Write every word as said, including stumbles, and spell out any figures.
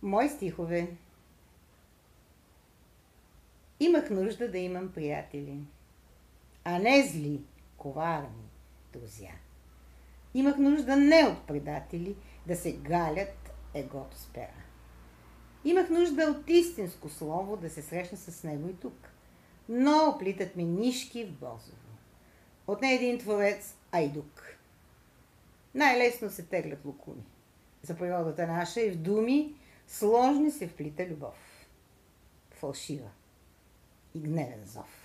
Мои стихове. Имах нужда да имам приятели, а не зли, коварни друзя. Имах нужда не от предатели да се галят егото с пера. Имах нужда от истинско слово да се срещна с него и тук. Но оплитат ми нишки в Бозово. От не един творец, а и дук. Най-лесно се теглят лукуми. За природата наша и в думи сложни се вплита любов. Фалшива и гневен зов.